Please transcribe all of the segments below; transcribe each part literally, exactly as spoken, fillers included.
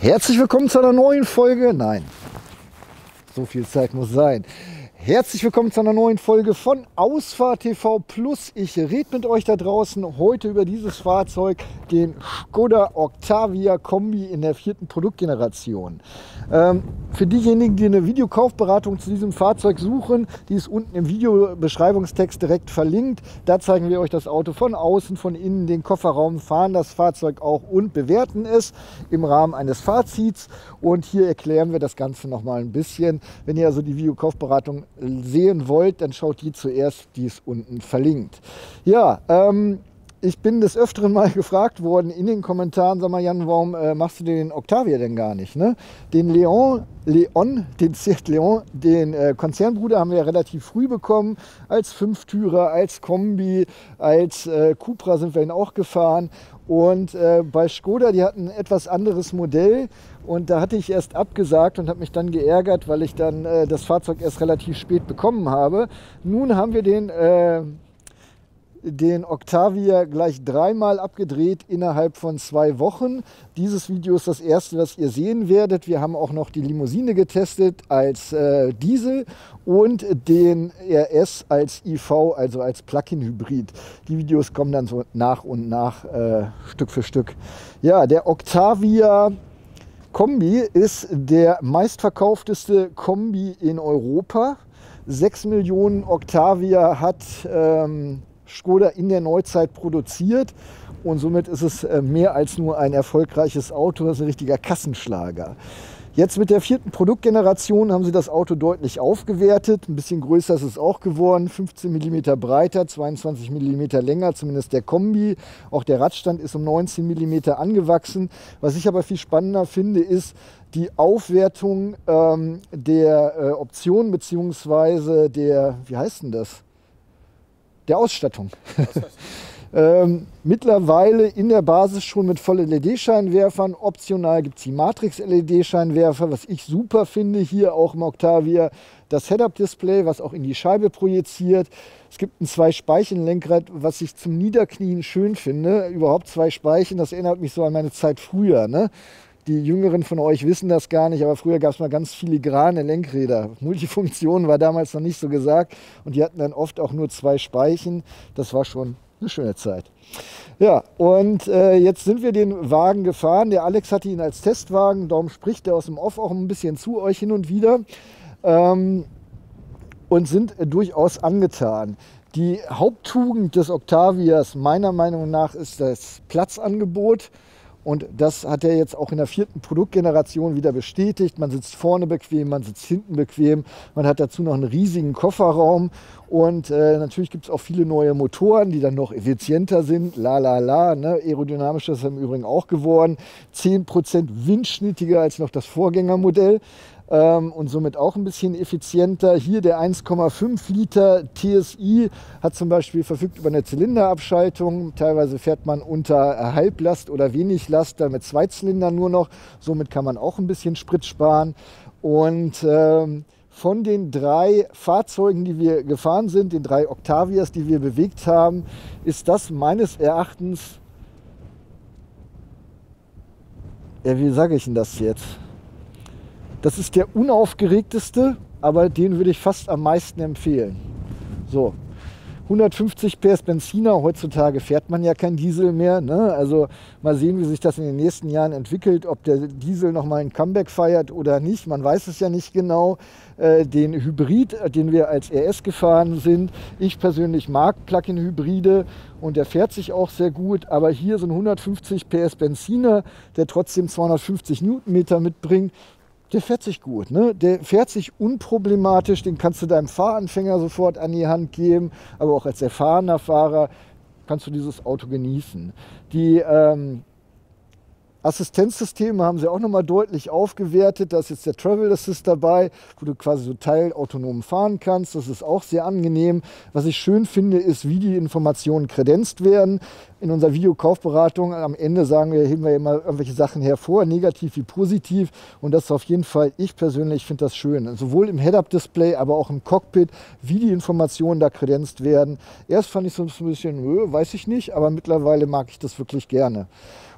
Herzlich willkommen zu einer neuen Folge. Nein, so viel Zeit muss sein. Herzlich willkommen zu einer neuen Folge von Ausfahrt T V Plus. Ich rede mit euch da draußen heute über dieses Fahrzeug, den Skoda Octavia Kombi in der vierten Produktgeneration. Ähm, für diejenigen, die eine Videokaufberatung zu diesem Fahrzeug suchen, die ist unten im Videobeschreibungstext direkt verlinkt. Da zeigen wir euch das Auto von außen, von innen, den Kofferraum, fahren das Fahrzeug auch und bewerten es im Rahmen eines Fazits. Und hier erklären wir das Ganze noch mal ein bisschen. Wenn ihr also die Videokaufberatung sehen wollt, dann schaut die zuerst, die ist unten verlinkt. Ja, ähm, ich bin des Öfteren mal gefragt worden in den Kommentaren, sag mal Jan, warum äh, machst du den Octavia denn gar nicht? Ne? Den Leon, Leon, den Seat Leon, den äh, Konzernbruder haben wir ja relativ früh bekommen, als Fünftürer, als Kombi, als äh, Cupra sind wir ihn auch gefahren. Und äh, bei Skoda, die hatten ein etwas anderes Modell und da hatte ich erst abgesagt und habe mich dann geärgert, weil ich dann äh, das Fahrzeug erst relativ spät bekommen habe. Nun haben wir den, äh, den Octavia gleich dreimal abgedreht innerhalb von zwei Wochen. Dieses Video ist das erste, was ihr sehen werdet. Wir haben auch noch die Limousine getestet als äh, Diesel und den R S als I V, also als Plug-in-Hybrid. Die Videos kommen dann so nach und nach, äh, Stück für Stück. Ja, der Octavia Kombi ist der meistverkaufteste Kombi in Europa. sechs Millionen Octavia hat ähm, Skoda in der Neuzeit produziert und somit ist es mehr als nur ein erfolgreiches Auto, das ist ein richtiger Kassenschlager. Jetzt mit der vierten Produktgeneration haben sie das Auto deutlich aufgewertet, ein bisschen größer ist es auch geworden, fünfzehn Millimeter breiter, zweiundzwanzig Millimeter länger, zumindest der Kombi. Auch der Radstand ist um neunzehn Millimeter angewachsen. Was ich aber viel spannender finde, ist die Aufwertung ähm, der äh, Optionen bzw. der, wie heißt denn das? Der Ausstattung. ähm, mittlerweile in der Basis schon mit Voll-L E D-Scheinwerfern. Optional gibt es die Matrix-L E D-Scheinwerfer, was ich super finde. Hier auch im Octavia das Head-Up-Display, was auch in die Scheibe projiziert. Es gibt ein Zwei-Speichen-Lenkrad, was ich zum Niederknien schön finde. Überhaupt zwei Speichen, das erinnert mich so an meine Zeit früher, ne? Die Jüngeren von euch wissen das gar nicht, aber früher gab es mal ganz filigrane Lenkräder. Multifunktion war damals noch nicht so gesagt und die hatten dann oft auch nur zwei Speichen. Das war schon eine schöne Zeit. Ja, und äh, jetzt sind wir den Wagen gefahren. Der Alex hatte ihn als Testwagen, darum spricht er aus dem Off auch ein bisschen zu euch hin und wieder ähm, und sind äh, durchaus angetan. Die Haupttugend des Octavias meiner Meinung nach ist das Platzangebot. Und das hat er jetzt auch in der vierten Produktgeneration wieder bestätigt. Man sitzt vorne bequem, man sitzt hinten bequem. Man hat dazu noch einen riesigen Kofferraum. Und äh, natürlich gibt es auch viele neue Motoren, die dann noch effizienter sind. La la la, ne? Aerodynamisch ist im Übrigen auch geworden. zehn Prozent windschnittiger als noch das Vorgängermodell. Und somit auch ein bisschen effizienter. Hier der eins Komma fünf Liter T S I hat zum Beispiel verfügt über eine Zylinderabschaltung. Teilweise fährt man unter Halblast oder wenig Last, dann mit zwei Zylindern nur noch. Somit kann man auch ein bisschen Sprit sparen. Und ähm, von den drei Fahrzeugen, die wir gefahren sind, den drei Octavias, die wir bewegt haben, ist das meines Erachtens, ja, wie sage ich denn das jetzt? Das ist der unaufgeregteste, aber den würde ich fast am meisten empfehlen. So, hundertfünfzig P S Benziner, heutzutage fährt man ja kein Diesel mehr. Ne? Also mal sehen, wie sich das in den nächsten Jahren entwickelt, ob der Diesel nochmal ein Comeback feiert oder nicht. Man weiß es ja nicht genau. Äh, den Hybrid, den wir als R S gefahren sind, ich persönlich mag Plug-in-Hybride und der fährt sich auch sehr gut. Aber hier so ein hundertfünfzig P S Benziner, der trotzdem zweihundertfünfzig Newtonmeter mitbringt, der fährt sich gut, ne? Der fährt sich unproblematisch, den kannst du deinem Fahranfänger sofort an die Hand geben, aber auch als erfahrener Fahrer kannst du dieses Auto genießen. Die ähm, Assistenzsysteme haben sie auch nochmal deutlich aufgewertet. Da ist jetzt der Travel Assist dabei, wo du quasi so teilautonom fahren kannst. Das ist auch sehr angenehm. Was ich schön finde, ist, wie die Informationen kredenzt werden. In unserer Videokaufberatung am Ende sagen wir, heben wir immer irgendwelche Sachen hervor, negativ wie positiv. Und das ist auf jeden Fall, ich persönlich finde das schön. Sowohl im Head-Up-Display, aber auch im Cockpit, wie die Informationen da kredenzt werden. Erst fand ich so ein bisschen, nö, weiß ich nicht, aber mittlerweile mag ich das wirklich gerne.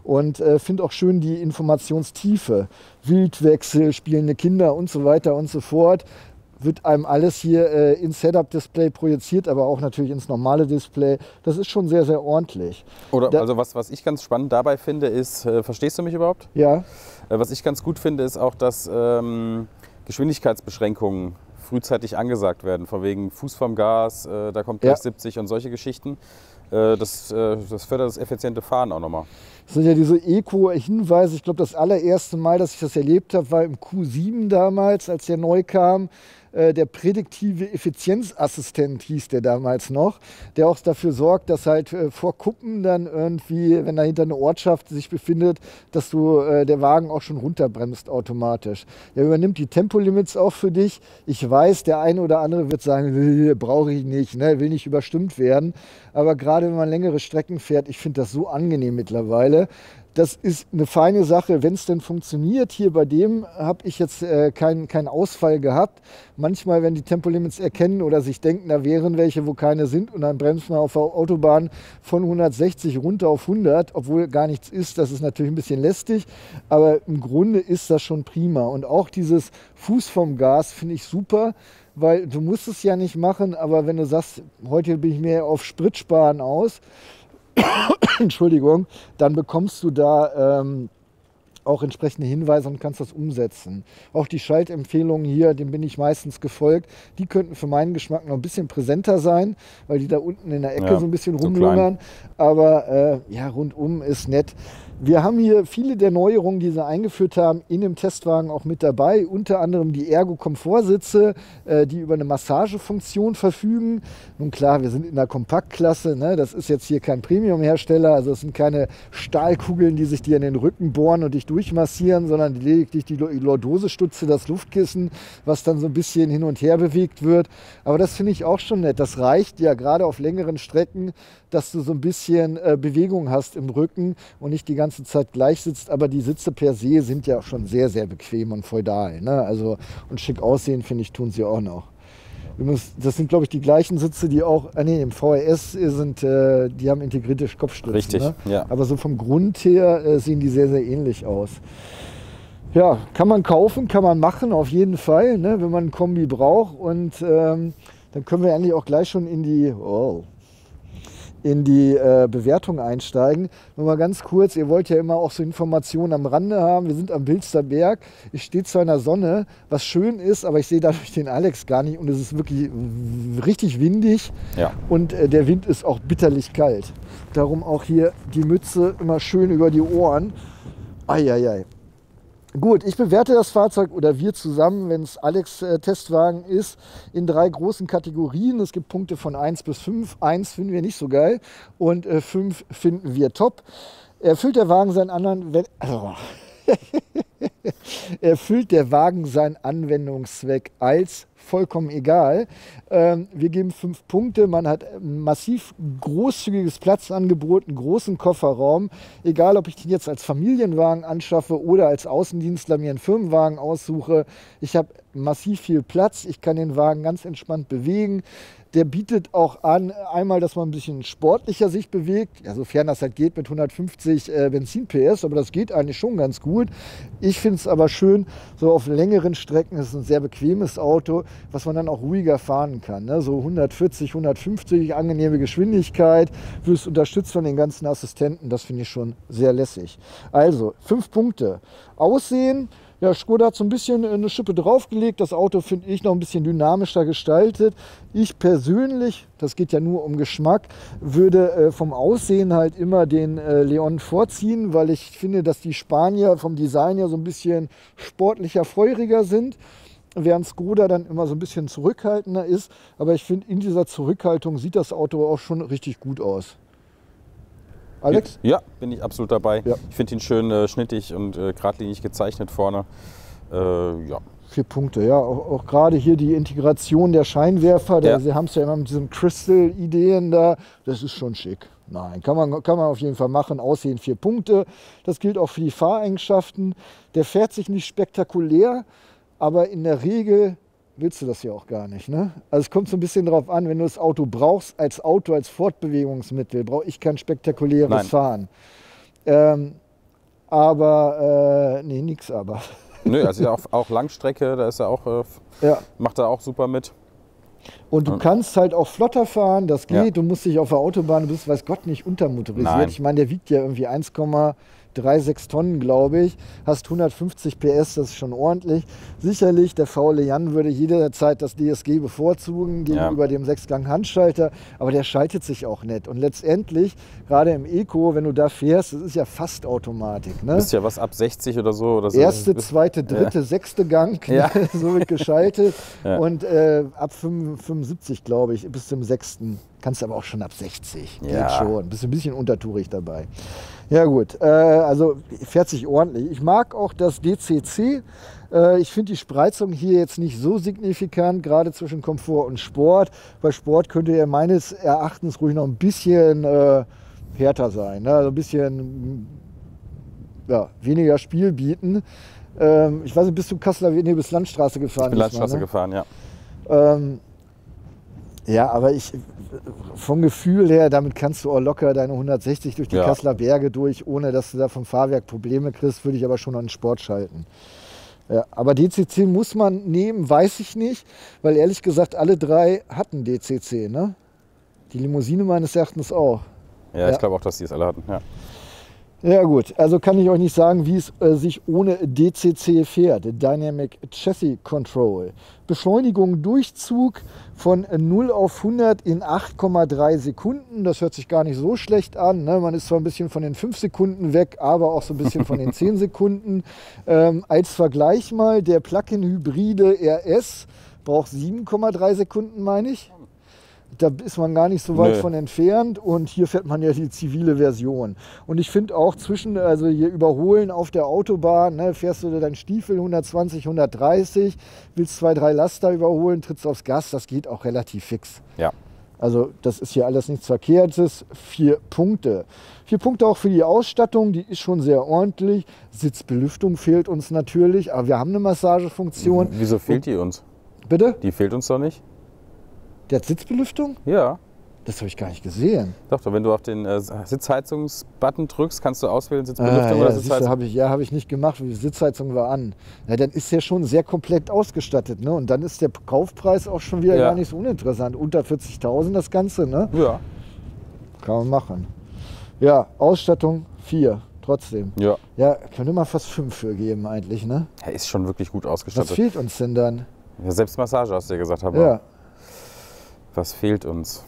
Und äh, finde auch schön die Informationstiefe. Wildwechsel, spielende Kinder und so weiter und so fort. Wird einem alles hier äh, ins Setup-Display projiziert, aber auch natürlich ins normale Display. Das ist schon sehr, sehr ordentlich. Oder da, also was, was ich ganz spannend dabei finde, ist, äh, verstehst du mich überhaupt? Ja. Äh, was ich ganz gut finde, ist auch, dass ähm, Geschwindigkeitsbeschränkungen frühzeitig angesagt werden, von wegen Fuß vom Gas, äh, da kommt gleich ja. siebzig und solche Geschichten. Äh, das, äh, das fördert das effiziente Fahren auch nochmal. Das sind ja diese Eco-Hinweise. Ich glaube, das allererste Mal, dass ich das erlebt habe, war im Q sieben damals, als der neu kam. Der prädiktive Effizienzassistent hieß der damals noch, der auch dafür sorgt, dass halt vor Kuppen dann irgendwie, wenn dahinter eine Ortschaft sich befindet, dass du der Wagen auch schon runterbremst automatisch. Er übernimmt die Tempolimits auch für dich. Ich weiß, der eine oder andere wird sagen, brauche ich nicht, ne, will nicht überstimmt werden. Aber gerade wenn man längere Strecken fährt, ich finde das so angenehm mittlerweile. Das ist eine feine Sache, wenn es denn funktioniert. Hier bei dem habe ich jetzt äh, keinen kein Ausfall gehabt. Manchmal, wenn die Tempolimits erkennen oder sich denken, da wären welche, wo keine sind, und dann bremst man auf der Autobahn von hundertsechzig runter auf hundert, obwohl gar nichts ist. Das ist natürlich ein bisschen lästig, aber im Grunde ist das schon prima. Und auch dieses Fuß vom Gas finde ich super, weil du musst es ja nicht machen, aber wenn du sagst, heute bin ich mehr auf Spritsparen aus, Entschuldigung, dann bekommst du da ähm, auch entsprechende Hinweise und kannst das umsetzen. Auch die Schaltempfehlungen hier, dem bin ich meistens gefolgt, die könnten für meinen Geschmack noch ein bisschen präsenter sein, weil die da unten in der Ecke ja, so ein bisschen rumlungern. So aber äh, ja, rundum ist nett. Wir haben hier viele der Neuerungen, die sie eingeführt haben, in dem Testwagen auch mit dabei. Unter anderem die Ergo-Komfortsitze, äh, die über eine Massagefunktion verfügen. Nun klar, wir sind in der Kompaktklasse, ne? Das ist jetzt hier kein Premium-Hersteller, also es sind keine Stahlkugeln, die sich dir in den Rücken bohren und dich durchmassieren, sondern lediglich die Lordosestütze, das Luftkissen, was dann so ein bisschen hin und her bewegt wird. Aber das finde ich auch schon nett. Das reicht ja gerade auf längeren Strecken, dass du so ein bisschen äh, Bewegung hast im Rücken und nicht die ganze Zeit gleich sitzt. Aber die Sitze per se sind ja auch schon sehr, sehr bequem und feudal. Ne? Also, und schick aussehen, finde ich, tun sie auch noch. Das sind, glaube ich, die gleichen Sitze, die auch, ah nee, im V R S sind, äh, die haben integrierte Kopfstützen. Richtig, ne? ja. Aber so vom Grund her äh, sehen die sehr, sehr ähnlich aus. Ja, kann man kaufen, kann man machen, auf jeden Fall, ne, wenn man ein Kombi braucht. Und ähm, dann können wir eigentlich auch gleich schon in die, oh, in die äh, Bewertung einsteigen. Nur mal ganz kurz, ihr wollt ja immer auch so Informationen am Rande haben. Wir sind am Bilsterberg. Ich stehe zwar in der Sonne, was schön ist, aber ich sehe dadurch den Alex gar nicht und es ist wirklich richtig windig. Ja. Und äh, der Wind ist auch bitterlich kalt. Darum auch hier die Mütze immer schön über die Ohren. Eieiei. Gut, ich bewerte das Fahrzeug oder wir zusammen, wenn es Alex äh, Testwagen ist, in drei großen Kategorien. Es gibt Punkte von eins bis fünf. eins finden wir nicht so geil und äh, fünf finden wir top. Erfüllt der Wagen seinen anderen... Wenn, oh. Erfüllt der Wagen seinen Anwendungszweck als vollkommen egal. Ähm, wir geben fünf Punkte. Man hat massiv großzügiges Platzangebot, einen großen Kofferraum. Egal, ob ich den jetzt als Familienwagen anschaffe oder als Außendienstler mir einen Firmenwagen aussuche. Ich habe massiv viel Platz. Ich kann den Wagen ganz entspannt bewegen. Der bietet auch an, einmal, dass man ein bisschen sportlicher sich bewegt, ja, sofern das halt geht mit hundertfünfzig äh, Benzin-P S, aber das geht eigentlich schon ganz gut. Ich finde es aber schön, so auf längeren Strecken ist es ein sehr bequemes Auto, was man dann auch ruhiger fahren kann. Ne? So hundertvierzig, hundertfünfzig, angenehme Geschwindigkeit, wirst unterstützt von den ganzen Assistenten, das finde ich schon sehr lässig. Also, fünf Punkte. Aussehen. Ja, Skoda hat so ein bisschen eine Schippe draufgelegt. Das Auto finde ich noch ein bisschen dynamischer gestaltet. Ich persönlich, das geht ja nur um Geschmack, würde äh, vom Aussehen halt immer den äh, Leon vorziehen, weil ich finde, dass die Spanier vom Design ja so ein bisschen sportlicher, feuriger sind, während Skoda dann immer so ein bisschen zurückhaltender ist. Aber ich finde, in dieser Zurückhaltung sieht das Auto auch schon richtig gut aus. Alex? Ja, bin ich absolut dabei. Ja. Ich finde ihn schön äh, schnittig und äh, geradlinig gezeichnet vorne. Äh, ja. Vier Punkte, ja. Auch, auch gerade hier die Integration der Scheinwerfer. Der, ja. Sie haben es ja immer mit diesen Crystal-Ideen da. Das ist schon schick. Nein, kann man, kann man auf jeden Fall machen. Aussehen vier Punkte. Das gilt auch für die Fahreigenschaften. Der fährt sich nicht spektakulär, aber in der Regel willst du das ja auch gar nicht. Ne? Also es kommt so ein bisschen darauf an, wenn du das Auto brauchst, als Auto, als Fortbewegungsmittel, brauche ich kein spektakuläres Nein. Fahren. Ähm, Aber, äh, nee, nix aber. Nö, also auch, auch Langstrecke, da ist er auch, äh, ja. macht er auch super mit. Und du kannst halt auch flotter fahren, das geht. Ja. Du musst dich auf der Autobahn, du bist, weiß Gott, nicht untermotorisiert. Nein. Ich meine, der wiegt ja irgendwie eins Komma sechsunddreißig Tonnen, glaube ich. Hast hundertfünfzig P S, das ist schon ordentlich. Sicherlich, der faule Jan würde jederzeit das D S G bevorzugen gegenüber ja. dem Sechsgang-Handschalter, aber der schaltet sich auch nicht. Und letztendlich, gerade im Eco, wenn du da fährst, das ist ja fast Automatik. Ne? Du bist ja was ab sechzig oder so. Oder so. Erste, zweite, dritte, ja. sechste Gang, ja. so wird geschaltet. Ja. Und äh, ab fünfundsiebzig, glaube ich, bis zum sechsten. Kannst aber auch schon ab sechzig. Geht ja. schon. Bist ein bisschen untertourig dabei. Ja gut, äh, also fährt sich ordentlich. Ich mag auch das D C C. Äh, ich finde die Spreizung hier jetzt nicht so signifikant, gerade zwischen Komfort und Sport. Bei Sport könnte er meines Erachtens ruhig noch ein bisschen äh, härter sein. Ne? Also ein bisschen ja, weniger Spiel bieten. Ähm, ich weiß nicht, bist du Kasseler, nee, bis Landstraße gefahren? Ich bin Landstraße mal, ne? gefahren, ja. Ähm, Ja, aber ich, vom Gefühl her, damit kannst du auch locker deine hundertsechzig durch die ja. Kasseler Berge durch, ohne dass du da vom Fahrwerk Probleme kriegst, würde ich aber schon an den Sport schalten. Ja, aber D C C muss man nehmen, weiß ich nicht, weil ehrlich gesagt alle drei hatten D C C, ne? Die Limousine meines Erachtens auch. Ja, ja. ich glaube auch, dass die es alle hatten, ja. Ja gut, also kann ich euch nicht sagen, wie es äh, sich ohne D C C fährt. Dynamic Chassis Control. Beschleunigung, Durchzug von null auf hundert in acht Komma drei Sekunden. Das hört sich gar nicht so schlecht an. Ne? Man ist zwar ein bisschen von den fünf Sekunden weg, aber auch so ein bisschen von den zehn Sekunden. Ähm, als Vergleich mal, der Plug-in-Hybride R S braucht sieben Komma drei Sekunden, meine ich. Da ist man gar nicht so weit Nö. von entfernt und hier fährt man ja die zivile Version. Und ich finde auch zwischen, also hier überholen auf der Autobahn, ne, fährst du deinen Stiefel hundertzwanzig, hundertdreißig, willst zwei, drei Laster überholen, trittst aufs Gas, das geht auch relativ fix. Ja. Also das ist hier alles nichts Verkehrtes. Vier Punkte. Vier Punkte auch für die Ausstattung, die ist schon sehr ordentlich. Sitzbelüftung fehlt uns natürlich, aber wir haben eine Massagefunktion. Wieso fehlt die uns? Bitte? Die fehlt uns doch nicht. Der hat Sitzbelüftung? Ja. Das habe ich gar nicht gesehen. Doch, wenn du auf den äh, Sitzheizungsbutton drückst, kannst du auswählen, Sitzbelüftung ah, ja, oder Sitzheizung. Hab ich, ja, habe ich nicht gemacht, die Sitzheizung war an. Ja, dann ist der schon sehr komplett ausgestattet. Ne? Und dann ist der Kaufpreis auch schon wieder ja. gar nicht so uninteressant. Unter vierzigtausend das Ganze. Ne? Ja. Kann man machen. Ja, Ausstattung vier. Trotzdem. Ja. Ja, könnte man fast fünf für geben eigentlich. Ne? Er ist schon wirklich gut ausgestattet. Was fehlt uns denn dann? Ja, selbst Massage hast du ja gesagt. Aber ja. Was fehlt uns?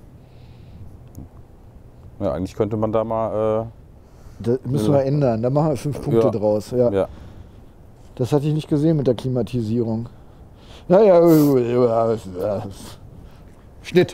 Ja, eigentlich könnte man da mal... Äh, das müssen wir ändern, da machen wir fünf Punkte ja. draus. Ja. Ja. Das hatte ich nicht gesehen mit der Klimatisierung. Naja, Schnitt.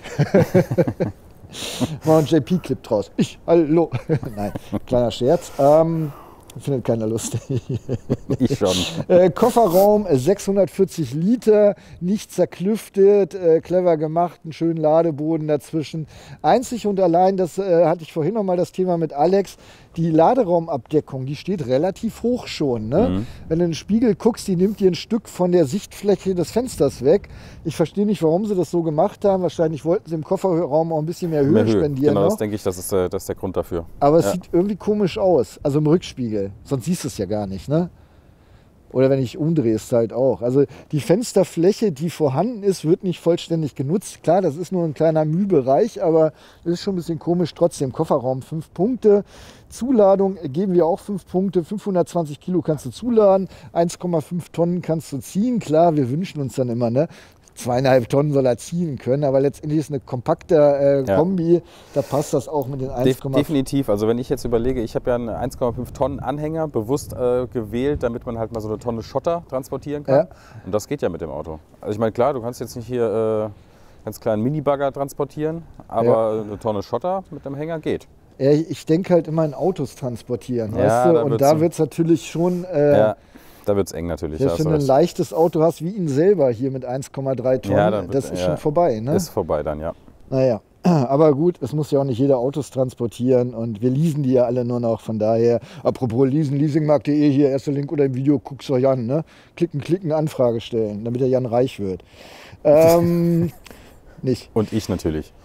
Mal ein J P-Clip draus. Ich, hallo. Nein, kleiner Scherz. Ähm, Findet keiner lustig. Ich schon. Äh, Kofferraum sechshundertvierzig Liter, nicht zerklüftet, äh, clever gemacht, einen schönen Ladeboden dazwischen. Einzig und allein, das äh, hatte ich vorhin noch mal das Thema mit Alex, die Laderaumabdeckung, die steht relativ hoch schon. Ne? Mhm. Wenn du in den Spiegel guckst, die nimmt dir ein Stück von der Sichtfläche des Fensters weg. Ich verstehe nicht, warum sie das so gemacht haben. Wahrscheinlich wollten sie im Kofferraum auch ein bisschen mehr Höhe, mehr Höhe. spendieren. Genau, noch. das denke ich, das ist, äh, das ist der Grund dafür. Aber es ja. sieht irgendwie komisch aus, also im Rückspiegel. Sonst siehst du es ja gar nicht, ne? Oder wenn ich umdrehe, ist es halt auch. Also die Fensterfläche, die vorhanden ist, wird nicht vollständig genutzt. Klar, das ist nur ein kleiner Mühbereich, aber das ist schon ein bisschen komisch. Trotzdem Kofferraum fünf Punkte. Zuladung geben wir auch fünf Punkte. fünfhundertzwanzig Kilo kannst du zuladen, eins Komma fünf Tonnen kannst du ziehen. Klar, wir wünschen uns dann immer, ne? Zweieinhalb Tonnen soll er ziehen können, aber letztendlich ist eine kompakte äh, ja. Kombi, da passt das auch mit den eins Komma fünf. Definitiv, also wenn ich jetzt überlege, ich habe ja einen eins Komma fünf Tonnen Anhänger bewusst äh, gewählt, damit man halt mal so eine Tonne Schotter transportieren kann. Ja. Und das geht ja mit dem Auto. Also ich meine, klar, du kannst jetzt nicht hier äh, ganz kleinen Minibagger transportieren, aber ja. eine Tonne Schotter mit einem Hänger geht. Ja, ich denke halt immer in Autos transportieren, ja, weißt du? Da und da wird es natürlich schon... Äh, ja. Da wird es eng natürlich. Ja, wenn du ein leichtes Auto hast wie ihn selber hier mit eins Komma drei Tonnen, ja, wird, das ist ja, schon vorbei. Ne? Ist vorbei dann, ja. Naja, aber gut, es muss ja auch nicht jeder Autos transportieren und wir leasen die ja alle nur noch. Von daher, apropos leasen, leasingmarkt punkt de, hier erster Link unter dem Video, guck's euch an. Ne? Klicken, klicken, Anfrage stellen, damit der Jan reich wird. Ähm, nicht. Und ich natürlich.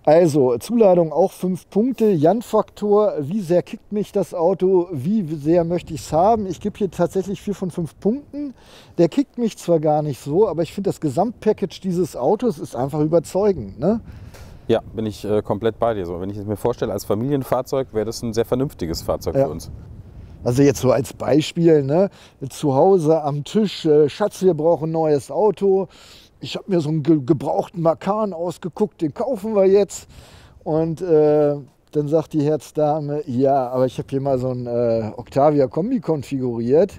Also, Zuladung auch fünf Punkte. Jan-Faktor, wie sehr kickt mich das Auto, wie sehr möchte ich es haben? Ich gebe hier tatsächlich vier von fünf Punkten. Der kickt mich zwar gar nicht so, aber ich finde das Gesamtpackage dieses Autos ist einfach überzeugend. Ne? Ja, bin ich äh, komplett bei dir. So, wenn ich es mir vorstelle, als Familienfahrzeug wäre das ein sehr vernünftiges Fahrzeug ja. für uns. Also jetzt so als Beispiel, ne? Zu Hause am Tisch, äh, Schatz, wir brauchen ein neues Auto. Ich habe mir so einen ge gebrauchten Macan ausgeguckt, den kaufen wir jetzt. Und äh, dann sagt die Herzdame, ja, aber ich habe hier mal so einen äh, Octavia Kombi konfiguriert.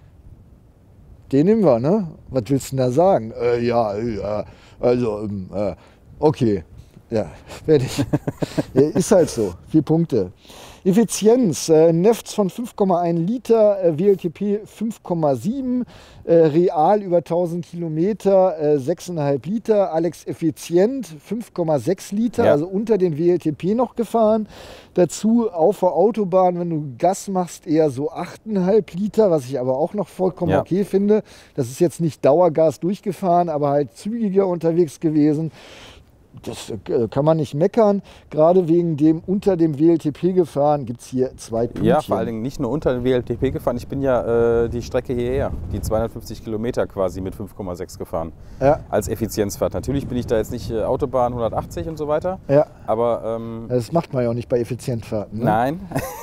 Den nehmen wir, ne? Was willst du denn da sagen? Äh, ja, ja, also, ähm, äh, okay. Ja, fertig. Ist halt so. Vier Punkte. Effizienz, äh, N E F Z von fünf Komma eins Liter, äh, W L T P fünf Komma sieben, äh, real über tausend Kilometer, äh, sechs Komma fünf Liter, Alex effizient fünf Komma sechs Liter, ja. Also unter den W L T P noch gefahren. Dazu auf der Autobahn, wenn du Gas machst, eher so acht Komma fünf Liter, was ich aber auch noch vollkommen ja. okay finde. Das ist jetzt nicht Dauergas durchgefahren, aber halt zügiger unterwegs gewesen. Das kann man nicht meckern. Gerade wegen dem unter dem W L T P gefahren gibt es hier zwei Pünktchen. Ja, vor allen Dingen nicht nur unter dem W L T P gefahren. Ich bin ja äh, die Strecke hierher, die zweihundertfünfzig Kilometer quasi mit fünf Komma sechs gefahren. Ja. Als Effizienzfahrt. Natürlich bin ich da jetzt nicht äh, Autobahn hundertachtzig und so weiter. Ja. Aber ähm, das macht man ja auch nicht bei Effizienzfahrten. Ne? Nein.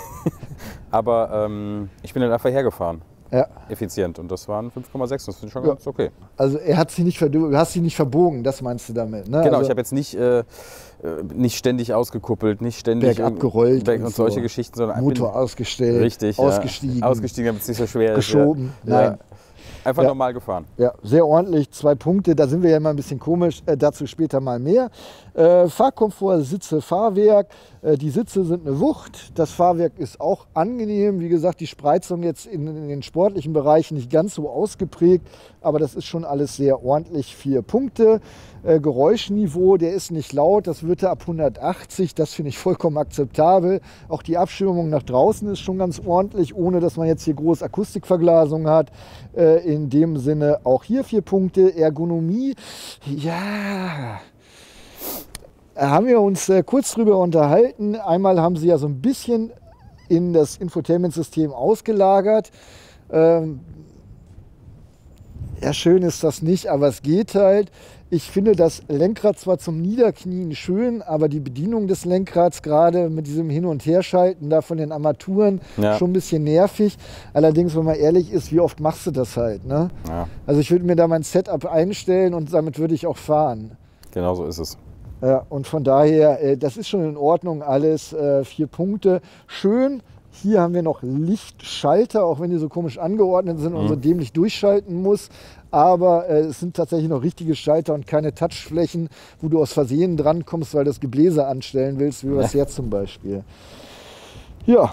Aber ähm, ich bin dann einfach hergefahren. Ja. Effizient. Und das waren fünf Komma sechs. Das finde ich schon ja. ganz okay. Also er hat sie nicht, du hast sie nicht verbogen, das meinst du damit? Ne? Genau, also ich habe jetzt nicht, äh, nicht ständig ausgekuppelt, nicht ständig bergab gerollt und, und solche so. Geschichten, sondern Motor ausgestellt, richtig, ausgestiegen, ja. ausgestiegen, damit es nicht so schwer geschoben. ist. Ja. Nein. Ja. Einfach ja. normal gefahren. Ja, sehr ordentlich, zwei Punkte, da sind wir ja immer ein bisschen komisch, äh, dazu später mal mehr. Äh, Fahrkomfort, Sitze, Fahrwerk, äh, die Sitze sind eine Wucht, das Fahrwerk ist auch angenehm, wie gesagt, die Spreizung jetzt in, in den sportlichen Bereichen nicht ganz so ausgeprägt, aber das ist schon alles sehr ordentlich, vier Punkte. Äh, Geräuschniveau, der ist nicht laut, das wird ab hundertachtzig, das finde ich vollkommen akzeptabel. Auch die Abschirmung nach draußen ist schon ganz ordentlich, ohne dass man jetzt hier groß Akustikverglasung hat. Äh, in dem Sinne auch hier vier Punkte. Ergonomie, ja, haben wir uns äh, kurz drüber unterhalten. Einmal haben sie ja so ein bisschen in das Infotainment-System ausgelagert. Ähm, ja, schön ist das nicht, aber es geht halt. Ich finde das Lenkrad zwar zum Niederknien schön, aber die Bedienung des Lenkrads, gerade mit diesem Hin- und Herschalten da von den Armaturen, ja. schon ein bisschen nervig. Allerdings, wenn man ehrlich ist, wie oft machst du das halt? Ne? Ja. Also ich würde mir da mein Setup einstellen und damit würde ich auch fahren. Genau so ist es. Ja, und von daher, äh, das ist schon in Ordnung alles. Äh, vier Punkte. Schön. Hier haben wir noch Lichtschalter, auch wenn die so komisch angeordnet sind und mhm. so dämlich durchschalten muss. Aber äh, es sind tatsächlich noch richtige Schalter und keine Touchflächen, wo du aus Versehen drankommst, weil du das Gebläse anstellen willst, wie wir es jetzt zum Beispiel. Ja,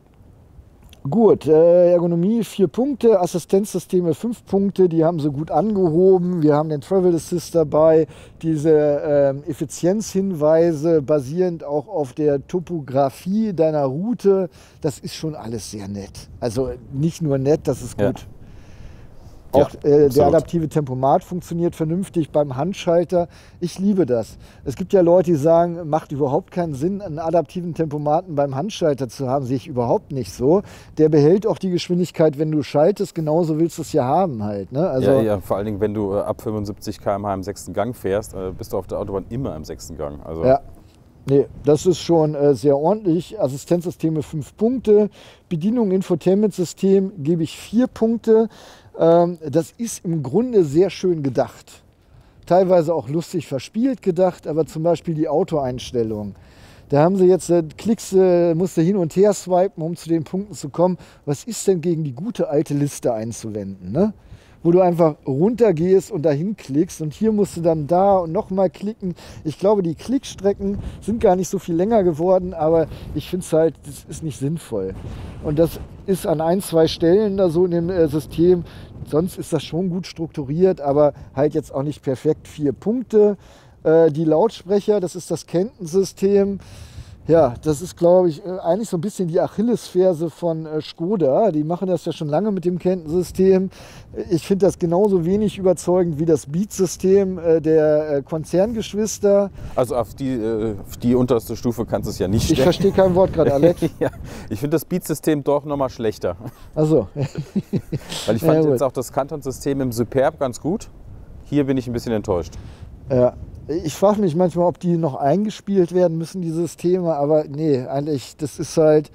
gut. Äh, Ergonomie vier Punkte, Assistenzsysteme fünf Punkte, die haben sie gut angehoben. Wir haben den Travel Assist dabei, diese äh, Effizienzhinweise basierend auch auf der Topografie deiner Route. Das ist schon alles sehr nett. Also nicht nur nett, das ist gut. Ja. Auch ja, äh, der adaptive Tempomat funktioniert vernünftig beim Handschalter. Ich liebe das. Es gibt ja Leute, die sagen, macht überhaupt keinen Sinn, einen adaptiven Tempomaten beim Handschalter zu haben. Sehe ich überhaupt nicht so. Der behält auch die Geschwindigkeit, wenn du schaltest. Genauso willst du es ja haben halt. Ne? Also, ja, ja, vor allen Dingen, wenn du äh, ab fünfundsiebzig Kilometer pro Stunde im sechsten Gang fährst, äh, bist du auf der Autobahn immer im sechsten Gang. Also ja. Nee, das ist schon äh, sehr ordentlich. Assistenzsysteme fünf Punkte. Bedienung Infotainment-System gebe ich vier Punkte. Ähm, das ist im Grunde sehr schön gedacht. Teilweise auch lustig verspielt gedacht, aber zum Beispiel die Autoeinstellung. Da haben sie jetzt, äh, klickst, äh, musst du hin und her swipen, um zu den Punkten zu kommen. Was ist denn gegen die gute alte Liste einzuwenden, ne? Wo du einfach runtergehst und dahin klickst und hier musst du dann da und nochmal klicken. Ich glaube, die Klickstrecken sind gar nicht so viel länger geworden, aber ich finde es halt, das ist nicht sinnvoll. Und das ist an ein, zwei Stellen da so in dem äh, System. Sonst ist das schon gut strukturiert, aber halt jetzt auch nicht perfekt. Vier Punkte. Äh, die Lautsprecher, das ist das Kentensystem. Ja, das ist, glaube ich, eigentlich so ein bisschen die Achillesferse von äh, Škoda. Die machen das ja schon lange mit dem Kentensystem. Ich finde das genauso wenig überzeugend wie das Beat-System äh, der äh, Konzerngeschwister. Also auf die, äh, auf die unterste Stufe kannst du es ja nicht stellen. Ich verstehe kein Wort gerade, Alex. Ja, ich finde das Beat-System doch nochmal schlechter. Ach so. Weil ich fand Ja, jetzt auch das Canton-System im Superb ganz gut. Hier bin ich ein bisschen enttäuscht. Ja. Ich frage mich manchmal, ob die noch eingespielt werden müssen, die Systeme, aber nee, eigentlich, das ist halt,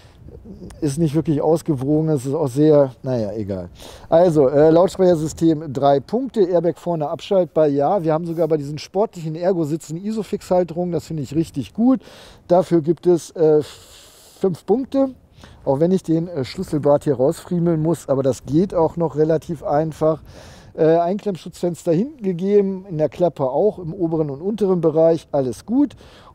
ist nicht wirklich ausgewogen, es ist auch sehr, naja, egal. Also, äh, Lautsprechersystem drei Punkte, Airbag vorne abschaltbar, ja. Wir haben sogar bei diesen sportlichen Ergo-Sitzen Isofix-Halterung, das finde ich richtig gut. Dafür gibt es äh, fünf Punkte, auch wenn ich den äh, Schlüsselbart hier rausfriemeln muss, aber das geht auch noch relativ einfach. Äh, Einklemmschutzfenster hinten gegeben, in der Klappe auch, im oberen und unteren Bereich, alles gut.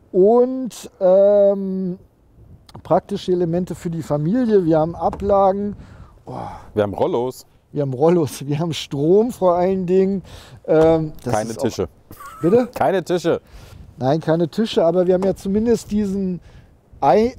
Und ähm, praktische Elemente für die Familie, wir haben Ablagen. Oh, wir haben Rollos. Wir haben Rollos, wir haben Strom vor allen Dingen. Ähm, das keine Tische. Auch, bitte? Keine Tische. Nein, keine Tische, aber wir haben ja zumindest diesen I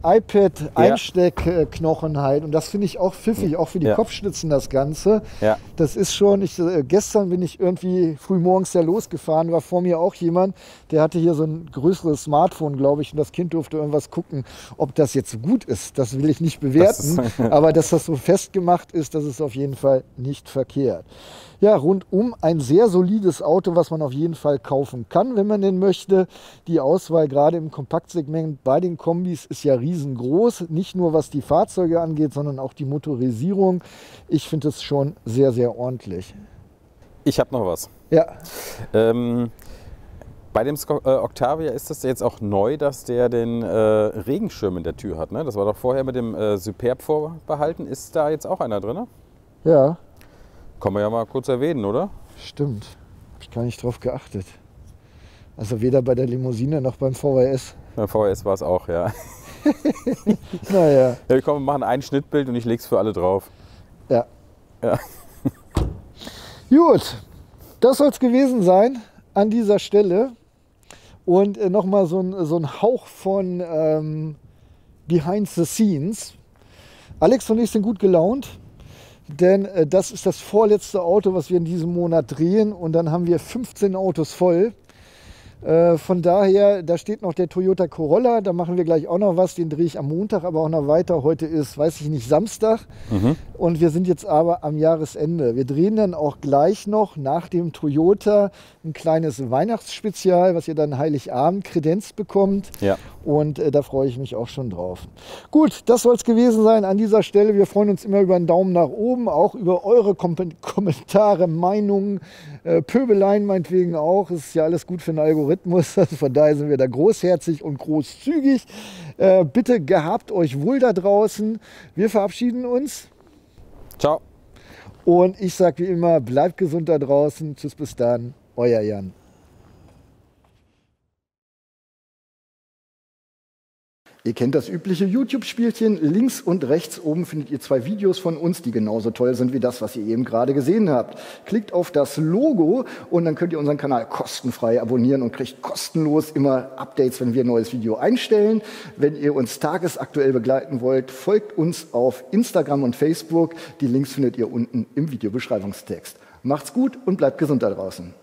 iPad-Einsteckknochen halt. Und das finde ich auch pfiffig, auch für die ja. Kopfstützen das Ganze. Ja. Das ist schon, ich, äh, gestern bin ich irgendwie früh morgens ja losgefahren, war vor mir auch jemand, der hatte hier so ein größeres Smartphone, glaube ich, und das Kind durfte irgendwas gucken. Ob das jetzt gut ist, das will ich nicht bewerten, das aber dass das so festgemacht ist, das ist auf jeden Fall nicht verkehrt. Ja, rundum ein sehr solides Auto, was man auf jeden Fall kaufen kann, wenn man denn möchte. Die Auswahl gerade im Kompaktsegment bei den Kombis ist ja riesengroß. Nicht nur was die Fahrzeuge angeht, sondern auch die Motorisierung. Ich finde es schon sehr, sehr ordentlich. Ich habe noch was. Ja. Ähm, bei dem Sko- äh, Octavia ist das jetzt auch neu, dass der den äh, Regenschirm in der Tür hat. Ne? Das war doch vorher mit dem äh, Superb vorbehalten. Ist da jetzt auch einer drin? Ja. Kann man ja mal kurz erwähnen, oder? Stimmt. Habe ich gar nicht drauf geachtet. Also weder bei der Limousine noch beim V W S. Beim V W S war es auch, ja. Naja. Ja, komm, wir machen ein Schnittbild und ich leg's für alle drauf. Ja. Ja. Gut, das soll es gewesen sein an dieser Stelle. Und äh, nochmal so ein, so ein Hauch von ähm, Behind the Scenes. Alex und ich sind gut gelaunt. Denn äh, das ist das vorletzte Auto, was wir in diesem Monat drehen. Und dann haben wir fünfzehn Autos voll. Äh, von daher, da steht noch der Toyota Corolla. Da machen wir gleich auch noch was. Den drehe ich am Montag aber auch noch weiter. Heute ist, weiß ich nicht, Samstag. Mhm. Und wir sind jetzt aber am Jahresende. Wir drehen dann auch gleich noch nach dem Toyota ein kleines Weihnachtsspezial, was ihr dann Heiligabend Kredenz bekommt. Ja. Und äh, da freue ich mich auch schon drauf. Gut, das soll es gewesen sein an dieser Stelle. Wir freuen uns immer über einen Daumen nach oben, auch über eure Kom Kommentare, Meinungen, äh, Pöbeleien meinetwegen auch. Es ist ja alles gut für den Algorithmus. Also von daher sind wir da großherzig und großzügig. Äh, bitte gehabt euch wohl da draußen. Wir verabschieden uns. Ciao. Und ich sage wie immer, bleibt gesund da draußen. Tschüss, bis dann. Euer Jan. Ihr kennt das übliche YouTube-Spielchen. Links und rechts oben findet ihr zwei Videos von uns, die genauso toll sind wie das, was ihr eben gerade gesehen habt. Klickt auf das Logo und dann könnt ihr unseren Kanal kostenfrei abonnieren und kriegt kostenlos immer Updates, wenn wir ein neues Video einstellen. Wenn ihr uns tagesaktuell begleiten wollt, folgt uns auf Instagram und Facebook. Die Links findet ihr unten im Videobeschreibungstext. Macht's gut und bleibt gesund da draußen.